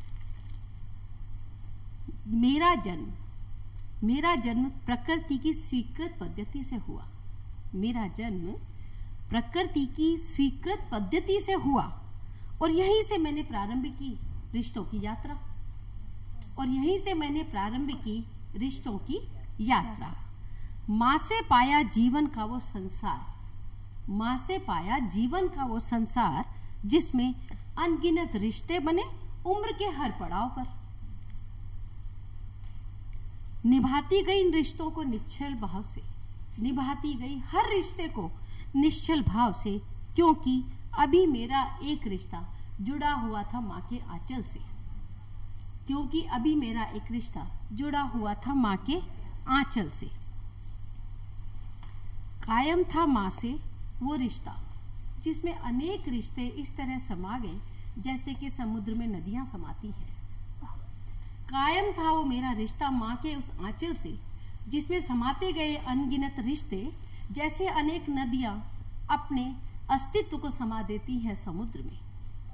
मेरा जन्म, मेरा जन्म प्रकृति की स्वीकृत पद्धति से हुआ। मेरा जन्म प्रकृति की स्वीकृत पद्धति से हुआ और यहीं से मैंने प्रारंभ की रिश्तों की यात्रा, और यहीं से मैंने प्रारंभ की रिश्तों की यात्रा। माँ से पाया जीवन का वो संसार, माँ से पाया जीवन का वो संसार जिसमें अनगिनत रिश्ते बने उम्र के हर पड़ाव पर। निभाती गई इन रिश्तों को निश्चल भाव से, निभाती गई हर रिश्ते को निश्चल भाव से, क्योंकि अभी मेरा एक रिश्ता जुड़ा हुआ था माँ के आंचल से, क्योंकि अभी मेरा एक रिश्ता जुड़ा हुआ था माँ के आंचल से। कायम था माँ से वो रिश्ता जिसमें अनेक रिश्ते इस तरह समा गए जैसे कि समुद्र में नदियां समाती हैं। कायम था वो मेरा रिश्ता माँ के उस आंचल से जिसमें समाते गए अनगिनत रिश्ते जैसे अनेक नदियां अपने अस्तित्व को समा देती हैं समुद्र में।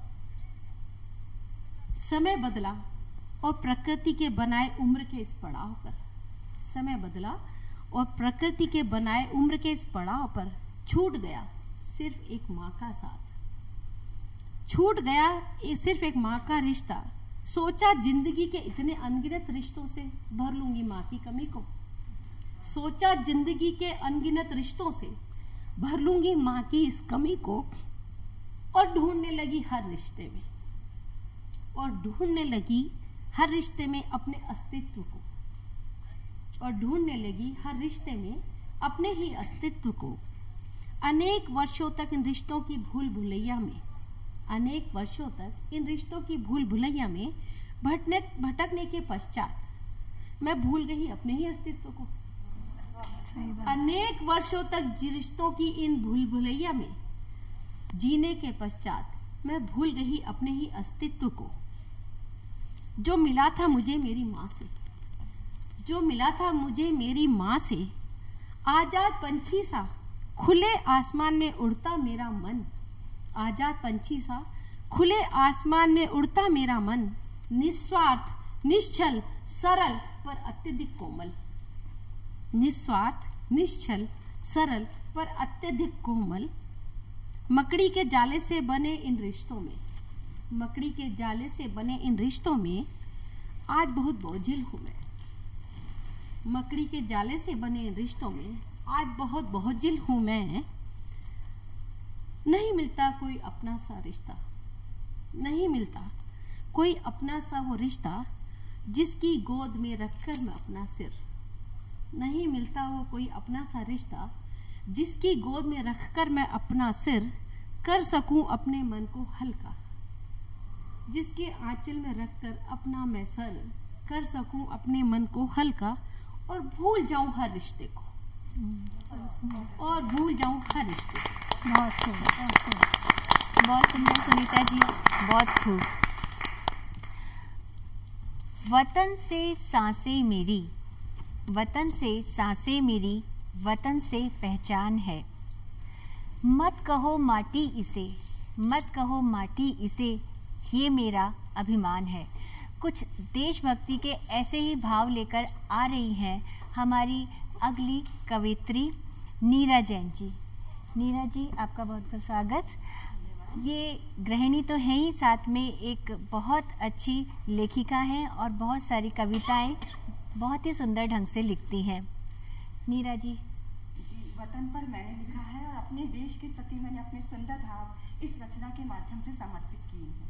समय बदला और प्रकृति के बनाए उम्र के इस पड़ाव पर, समय बदला और प्रकृति के बनाए उम्र के इस पड़ाव पर छूट गया सिर्फ एक माँ का साथ, छूट गया सिर्फ एक माँ का रिश्ता। सोचा जिंदगी के इतने अनगिनत रिश्तों से भर लूंगी माँ की कमी को, सोचा जिंदगी के अनगिनत रिश्तों से भर लूंगी माँ की इस कमी को, और ढूंढने लगी हर रिश्ते में, और ढूंढने लगी हर रिश्ते में अपने अस्तित्व को, और ढूंढने लगी हर रिश्ते में अपने ही अस्तित्व को। अनेक वर्षों तक इन रिश्तों की भूल भुलैया में, अनेक वर्षों तक इन रिश्तों की भूल भुलैया में भटने भटकने के पश्चात मैं भूल गई अपने ही अस्तित्व को। अनेक वर्षों तक रिश्तों की इन भूल भुलैया में जीने के पश्चात मैं भूल गई अपने ही अस्तित्व को। जो मिला था मुझे मेरी माँ से, जो मिला था मुझे मेरी माँ से, आजाद पंछी सा खुले आसमान में उड़ता मेरा मन, आजाद पंछी सा खुले आसमान में उड़ता मेरा मन, निस्वार्थ, निश्चल, सरल पर अत्यधिक कोमल, निस्वार्थ, निश्चल, सरल पर अत्यधिक कोमल। मकड़ी के जाले से बने इन रिश्तों में, मकड़ी के जाले से बने इन रिश्तों में आज बहुत बोझिल हूं मैं, मकड़ी के जाले से बने इन रिश्तों में आज बहुत बोझिल हूं मैं। नहीं मिलता कोई अपना सा रिश्ता, नहीं मिलता कोई अपना सा वो रिश्ता जिसकी गोद में रखकर मैं अपना सिर, नहीं मिलता वो कोई अपना सा रिश्ता जिसकी गोद में रखकर मैं अपना सिर कर सकूं अपने मन को हल्का, जिसके आंचल में रखकर अपना मैं सर कर सकूं अपने मन को हल्का, और भूल जाऊं हर रिश्ते को, और भूल जाऊं हर रिश्ते को। बहुत खूब, बहुत खूब, बहुत सुंदर सुनीता जी, बहुत खूब। वतन से सांसें मेरी, वतन से सांसें मेरी, वतन से पहचान है। मत कहो माटी इसे, मत कहो माटी इसे, ये मेरा अभिमान है। कुछ देशभक्ति के ऐसे ही भाव लेकर आ रही हैं हमारी अगली कवित्री नीरा जैन जी। नीरा जी, आपका बहुत बहुत स्वागत। ये गृहिणी तो है ही, साथ में एक बहुत अच्छी लेखिका हैं और बहुत सारी कविताएं बहुत ही सुंदर ढंग से लिखती हैं। नीरा जी। जी, वतन पर मैंने लिखा है और अपने देश के प्रति मैंने अपने सुंदर भाव इस रचना के माध्यम से समर्पित किए हैं।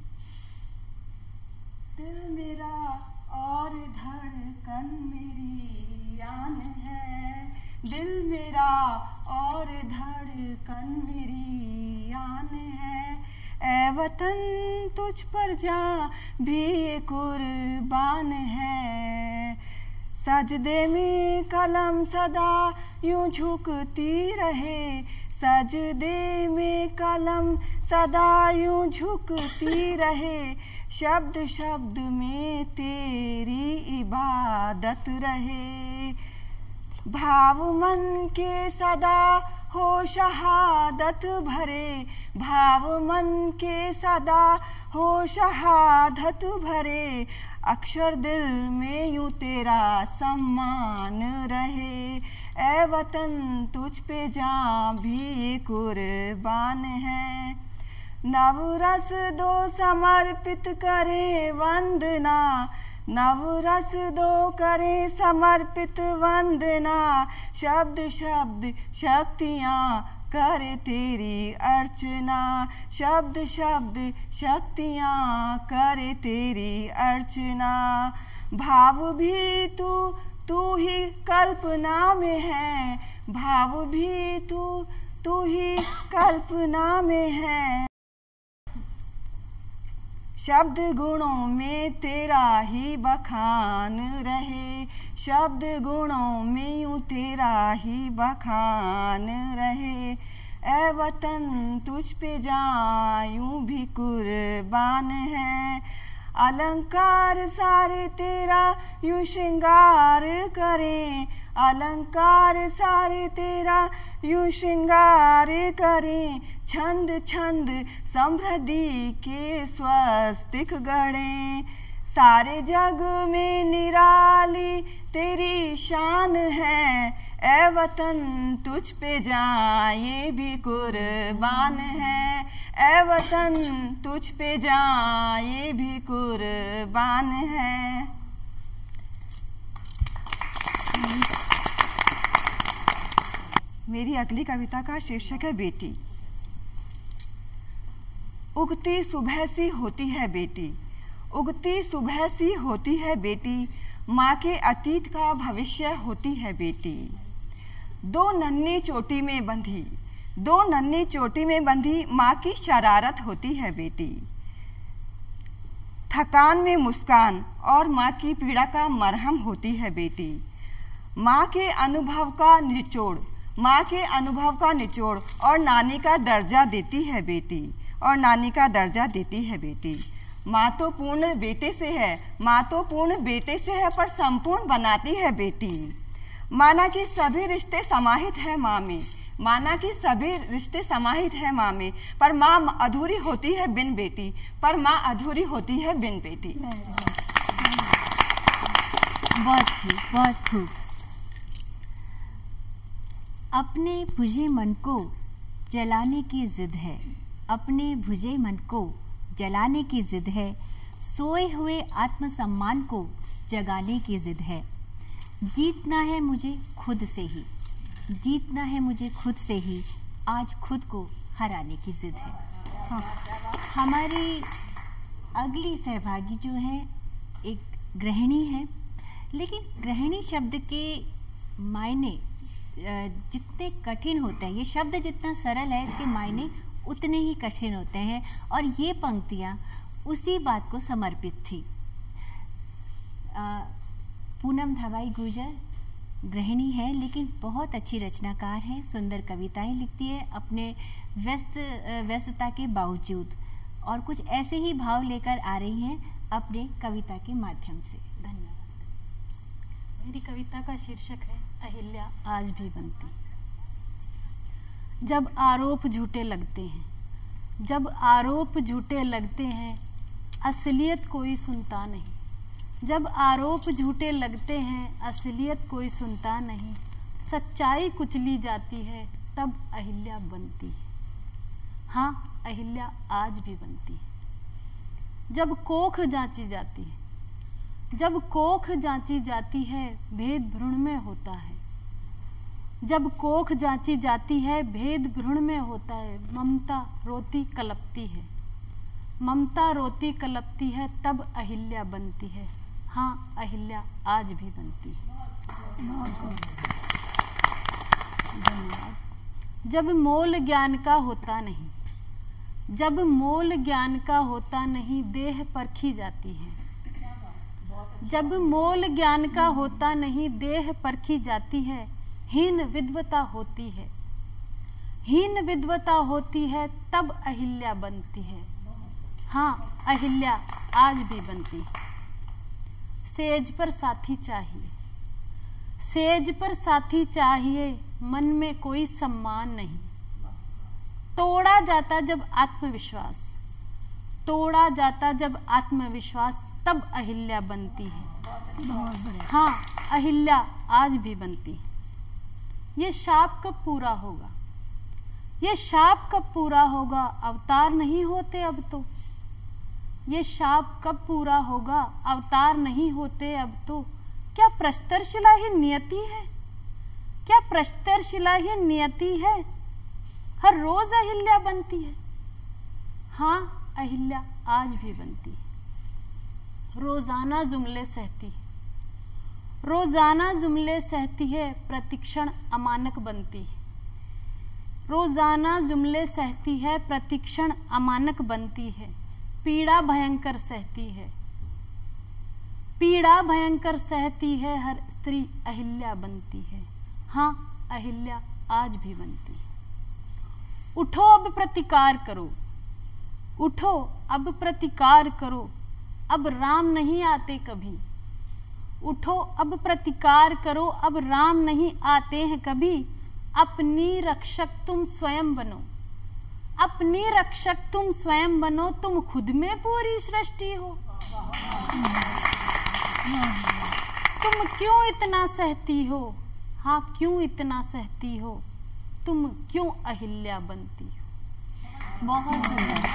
दिल मेरा और धड़कन मेरी आन है, दिल मेरा और धड़कन मेरी आन है। ए वतन तुझ पर जा भी कुर्बान है, सजदे में कलम सदा यूं झुकती रहे, सजदे में कलम सदा यूं झुकती रहे, शब्द शब्द में तेरी इबादत रहे। भाव मन के सदा हो शहादत भरे, भाव मन के सदा हो शहादत भरे, अक्षर दिल में यूं तेरा सम्मान रहे। ए वतन तुझ पे जान भी कुर्बान है, नवरस दो समर्पित करे वंदना, नवरस दो करे समर्पित वंदना, शब्द शब्द शक्तियाँ करे तेरी अर्चना, शब्द शब्द शक्तियाँ करे तेरी अर्चना। भाव भी तू तू ही कल्पना में है, भाव भी तू तू ही कल्पना में है। शब्द गुणों में तेरा ही बखान रहे, शब्द गुणों में यूं तेरा ही बखान रहे। ए वतन तुझ पे जान यूं भी कुर्बान है, अलंकार सारे तेरा यूं श्रृंगार करें, अलंकार सारे तेरा यूं श्रृंगार करें। छंद छंद समृद्धि के स्वस्तिक गढ़ें, सारे जग में निराली तेरी शान है। ए वतन तुझ पे जान ये भी कुर्बान है, ए वतन तुझ पे जान ये भी कुर्बान है। मेरी अगली कविता का शीर्षक है बेटी। उगती सुबह सी होती है बेटी, उगती सुबह सी होती है बेटी, माँ के अतीत का भविष्य होती है बेटी। दो नन्ही चोटी में बंधी, दो नन्ही चोटी में बंधी माँ की शरारत होती है बेटी। थकान में मुस्कान और माँ की पीड़ा का मरहम होती है बेटी। माँ के अनुभव का निचोड़, माँ के अनुभव का निचोड़ और नानी का दर्जा देती है बेटी, और नानी का दर्जा देती है बेटी। माँ तो पूर्ण बेटे से है, माँ तो पूर्ण बेटे से है, पर संपूर्ण बनाती है बेटी। माना कि सभी रिश्ते समाहित है माँ में, माना कि सभी रिश्ते समाहित है माँ में, पर माँ अधूरी होती है बिन बेटी, पर माँ अधूरी होती है बिन बेटी। बहुत खूब, बहुत खूब। अपने बुझे मन को जलाने की जिद है, अपने बुझे मन को जलाने की जिद है, सोए हुए आत्मसम्मान को जगाने की जिद है। जीतना है मुझे खुद से ही, जीतना है मुझे खुद से ही, आज खुद को हराने की जिद है। हाँ, हमारी अगली सहभागी जो है एक गृहिणी है, लेकिन गृहिणी शब्द के मायने जितने कठिन होते हैं, ये शब्द जितना सरल है इसके मायने उतने ही कठिन होते हैं, और ये पंक्तियाँ उसी बात को समर्पित थी। पूनम धवाई गुजर गृहिणी है, लेकिन बहुत अच्छी रचनाकार है, सुंदर कविताएं लिखती है अपने व्यस्त व्यस्तता के बावजूद, और कुछ ऐसे ही भाव लेकर आ रही हैं अपने कविता के माध्यम से। धन्यवाद। मेरी कविता का शीर्षक है अहिल्या आज भी बनती। जब आरोप झूठे लगते हैं, जब आरोप झूठे लगते हैं, असलियत कोई सुनता नहीं। जब आरोप झूठे लगते हैं, असलियत कोई सुनता नहीं। सच्चाई कुचली जाती है, तब अहिल्या बनती है। हाँ, अहिल्या आज भी बनती है। जब कोख जांची जाती है, जब कोख जांची जाती है, भेद भ्रूण में होता है। जब कोख जांची जाती है, भेद भ्रूण में होता है। ममता रोती कलपती है, ममता रोती कलपती है, तब अहिल्या बनती है। हाँ, अहिल्या आज भी बनती है। धन्यवाद। जब मोल ज्ञान का होता नहीं, जब मोल ज्ञान का होता नहीं, देह परखी जाती है। जब मोल ज्ञान का होता नहीं, देह परखी जाती है। हीन विद्वता होती है, हीन विद्वता होती है, तब अहिल्या बनती है। हाँ, अहिल्या आज भी बनती है। सेज पर साथी चाहिए, सेज पर साथी चाहिए, मन में कोई सम्मान नहीं। तोड़ा जाता जब आत्मविश्वास, तोड़ा जाता जब आत्मविश्वास, तब अहिल्या बनती है। हाँ, अहिल्या आज भी बनती है। ये शाप कब पूरा होगा, ये शाप कब पूरा होगा, अवतार नहीं होते अब तो। ये शाप कब पूरा होगा, अवतार नहीं होते अब तो। क्या प्रस्तरशिला ही नियति है, क्या प्रस्तरशिला ही नियति है, हर रोज अहिल्या बनती है। हाँ, अहिल्या आज भी बनती है। रोजाना जुमले सहती है, रोजाना जुमले सहती है, प्रतिक्षण अमानक बनती है। रोजाना जुमले सहती है, प्रतिक्षण अमानक बनती है। पीड़ा भयंकर सहती है, पीड़ा भयंकर सहती है, हर स्त्री अहिल्या बनती है। हाँ, अहिल्या आज भी बनती है। उठो अब प्रतिकार करो, उठो अब प्रतिकार करो, अब राम नहीं आते कभी। उठो अब प्रतिकार करो, अब राम नहीं आते हैं कभी। अपनी रक्षक तुम स्वयं बनो, अपनी रक्षक तुम स्वयं बनो, तुम खुद में पूरी सृष्टि हो। तुम क्यों इतना सहती हो, हाँ क्यों इतना सहती हो, तुम क्यों अहिल्या बनती हो। बहुत सुंदर,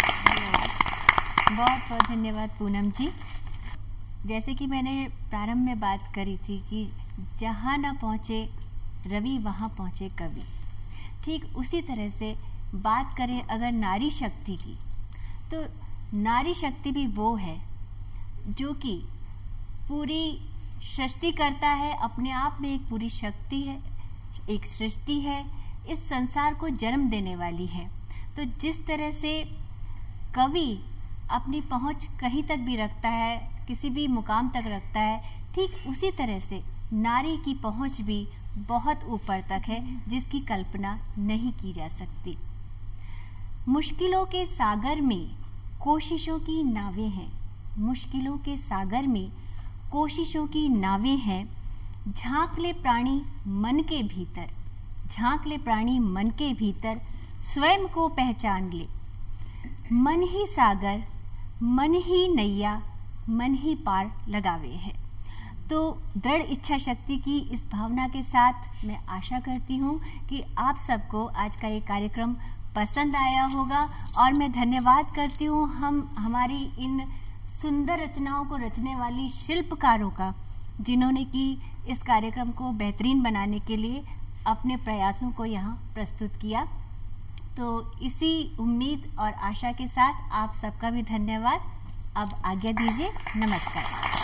बहुत बहुत धन्यवाद पूनम जी। जैसे कि मैंने प्रारंभ में बात करी थी कि जहाँ ना पहुँचे रवि वहाँ पहुँचे कवि, ठीक उसी तरह से बात करें अगर नारी शक्ति की, तो नारी शक्ति भी वो है जो कि पूरी सृष्टि करता है, अपने आप में एक पूरी शक्ति है, एक सृष्टि है, इस संसार को जन्म देने वाली है। तो जिस तरह से कवि अपनी पहुंच कहीं तक भी रखता है, किसी भी मुकाम तक रखता है, ठीक उसी तरह से नारी की पहुंच भी बहुत ऊपर तक है, जिसकी कल्पना नहीं की जा सकती। मुश्किलों के सागर में कोशिशों की नावें हैं, मुश्किलों के सागर में कोशिशों की नावें हैं। झांक ले प्राणी मन के भीतर, झांक ले प्राणी मन के भीतर, स्वयं को पहचान ले। मन ही सागर, मन ही नैया, मन ही पार लगावे है। तो दृढ़ इच्छा शक्ति की इस भावना के साथ मैं आशा करती हूँ कि आप सबको आज का ये कार्यक्रम पसंद आया होगा, और मैं धन्यवाद करती हूँ हम हमारी इन सुंदर रचनाओं को रचने वाली शिल्पकारों का, जिन्होंने कि इस कार्यक्रम को बेहतरीन बनाने के लिए अपने प्रयासों को यहाँ प्रस्तुत किया। तो इसी उम्मीद और आशा के साथ आप सबका भी धन्यवाद। अब आज्ञा दीजिए, नमस्कार।